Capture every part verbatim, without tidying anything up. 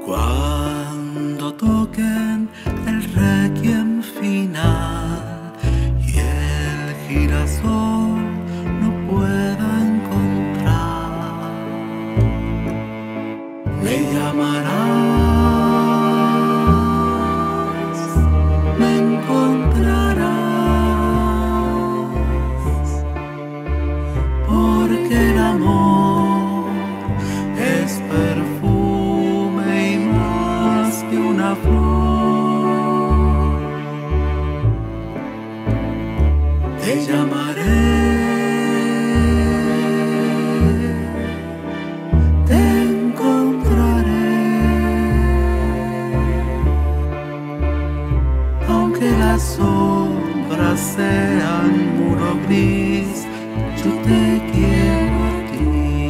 Cuando toquen el requiem final y el girasol no pueda encontrar, me llamarás, me encontrarás, porque el amor es perfume y más que una flor. Te llamaré, te encontraré, aunque las sombras sean muro gris, yo te quiero a ti.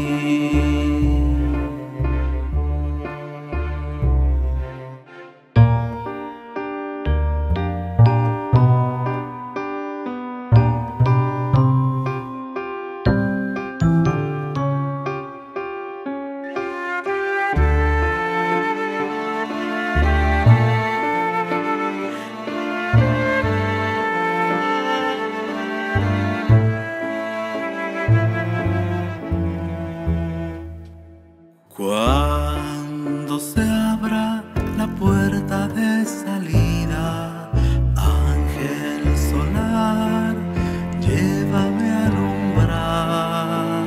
Cuando se abra la puerta de salida, ángel solar, llévame a alumbrar.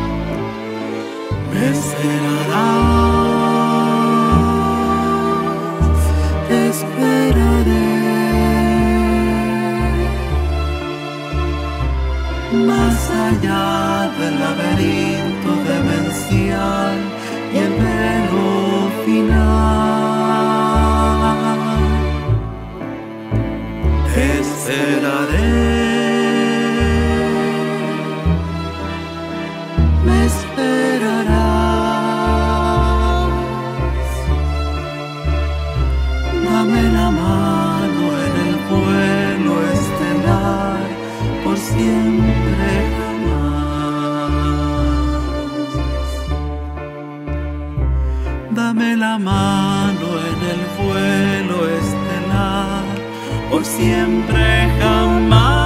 Me esperarás, te esperaré, más allá del laberinto demencial y el velo final. Te esperaré, me esperarás, dame la mano en el vuelo estelar, por siempre jamás. Dame la mano en el vuelo estelar, por siempre jamás.